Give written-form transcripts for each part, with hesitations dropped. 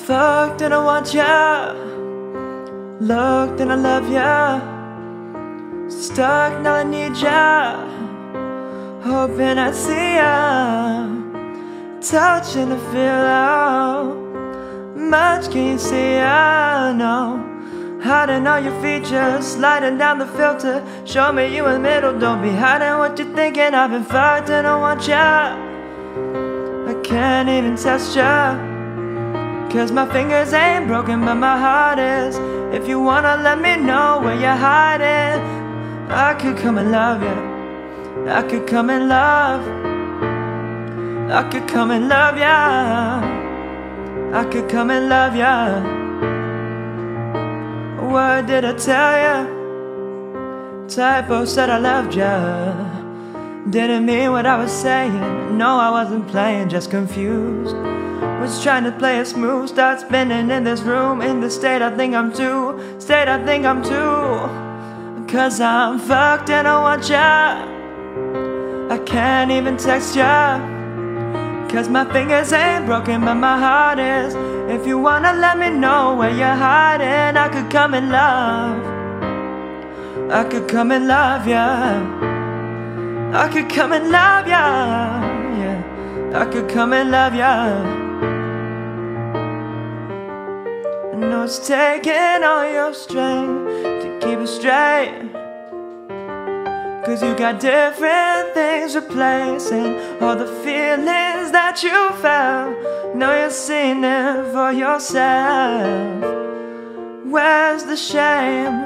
fucked and I want ya. Looked and I love ya. Stuck, now I need ya. Hoping I see ya. Touch and I feel how much can you see? I know. Hiding all your features, sliding down the filter. Show me you in the middle, don't be hiding what you're thinking. I've been fucked and I want ya. I can't even test ya, cause my fingers ain't broken but my heart is. If you wanna let me know where you're hiding, I could come and love ya. I could come and love. I could come and love ya. I could come and love ya. What did I tell ya? Typo said I loved ya. Didn't mean what I was saying. No, I wasn't playing, just confused. Was trying to play it smooth. Start spinning in this room. In the state I think I'm too. State I think I'm too. Cause I'm fucked and I want ya. I can't even text ya, cause my fingers ain't broken but my heart is. If you wanna let me know where you're hiding, I could come and love. I could come and love ya. I could come and love ya. Yeah, I could come and love ya. I know it's taking all your strength to keep it straight, cause you got different things replacing all the feelings that you felt. Know you're seeing it for yourself. Where's the shame?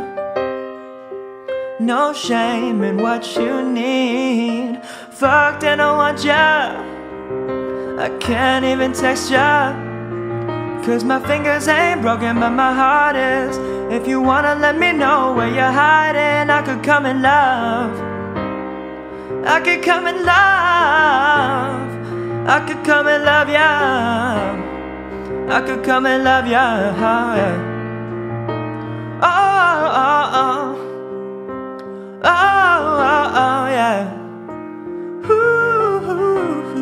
No shame in what you need. Fucked and I want ya. I can't even text ya, cause my fingers ain't broken but my heart is. If you wanna let me know where you're hiding, I could come and love. I could come and love. I could come and love ya. I could come and love ya. Oh, oh, oh. Oh, oh, oh, yeah. Ooh.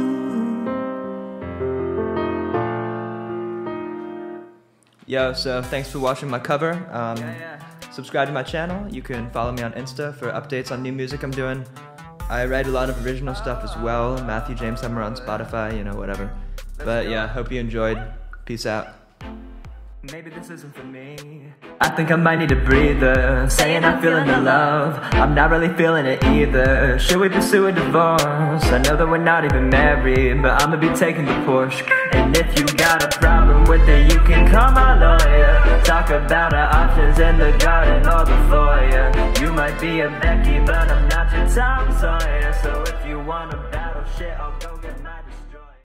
Yo, so thanks for watching my cover. Subscribe to my channel. You can follow me on Insta for updates on new music I'm doing. I write a lot of original stuff as well. Matthew James Hummer on Spotify, you know, whatever. But yeah, hope you enjoyed. Peace out. Maybe this isn't for me. I think I might need a breather. Saying I'm feeling the love, I'm not really feeling it either. Should we pursue a divorce? I know that we're not even married, but I'ma be taking the Porsche. And if you got a problem with it, you can call my lawyer. Talk about our options in the garden or the foyer. You might be a Becky, but I'm not your Tom Sawyer. So if you wanna battle shit, I'll go get my